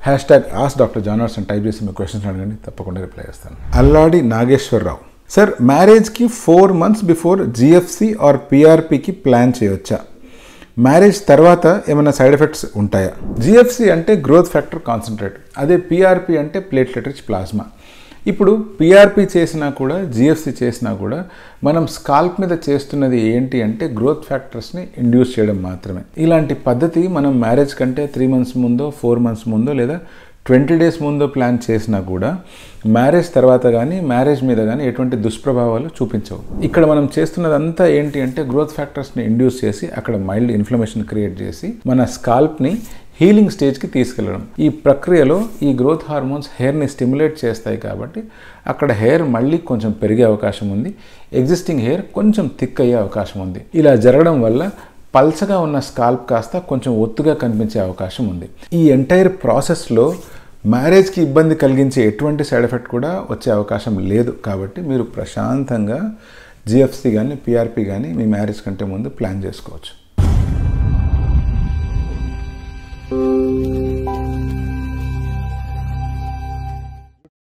#AskDrJohnWatson అని type చేసి మీ questions అడగండి, తప్పకుండా రిప్లై చేస్తాను. అల్లాడి నాగేశ్వరరావు, సార్ మ్యారేజ్కి 4 months బిఫోర్ జిఎఫ్సి ఆర్ పిఆర్పికి ప్లాన్ చేయవచ్చా? మ్యారేజ్ తర్వాత ఏమైనా సైడ్ ఎఫెక్ట్స్ ఉంటాయా? జిఎఫ్సి అంటే గ్రోత్ ఫ్యాక్టర్ కాన్సన్ట్రేట్, అదే పిఆర్పి అంటే ప్లేట్లెట్ రిచ్ ప్లాస్మా. ఇప్పుడు పిఆర్పి చేసినా కూడా జిఎఫ్సి చేసినా కూడా మనం స్కాల్ప్ మీద చేస్తున్నది ఏంటి అంటే గ్రోత్ ఫ్యాక్టర్స్ని ఇండ్యూస్ చేయడం మాత్రమే. ఇలాంటి పద్ధతి మనం మ్యారేజ్ కంటే 3 months ముందో 4 months ముందో లేదా 20 days ముందో ప్లాన్ చేసినా కూడా మ్యారేజ్ తర్వాత కానీ మ్యారేజ్ మీద కానీ ఎటువంటి దుష్ప్రభావాలు చూపించవు. ఇక్కడ మనం చేస్తున్నదంతా ఏంటి అంటే గ్రోత్ ఫ్యాక్టర్స్ని ఇండ్యూస్ చేసి అక్కడ మైల్డ్ ఇన్ఫ్లమేషన్ క్రియేట్ చేసి మన స్కాల్ప్ని హీలింగ్ స్టేజ్కి తీసుకెళ్ళడం. ఈ ప్రక్రియలో ఈ గ్రోత్ హార్మోన్స్ హెయిర్ని స్టిమ్యులేట్ చేస్తాయి కాబట్టి అక్కడ హెయిర్ మళ్ళీ కొంచెం పెరిగే అవకాశం ఉంది, ఎగ్జిస్టింగ్ హెయిర్ కొంచెం థిక్ అయ్యే అవకాశం ఉంది. ఇలా జరగడం వల్ల పల్చగా ఉన్న స్కాల్ప్ కాస్త కొంచెం ఒత్తుగా కనిపించే అవకాశం ఉంది. ఈ ఎంటైర్ ప్రాసెస్లో మ్యారేజ్కి ఇబ్బంది కలిగించే ఎటువంటి సైడ్ ఎఫెక్ట్ కూడా వచ్చే అవకాశం లేదు. కాబట్టి మీరు ప్రశాంతంగా జిఎఫ్సి కానీ పిఆర్పి కానీ మీ మ్యారేజ్ కంటే ముందు ప్లాన్ చేసుకోవచ్చు.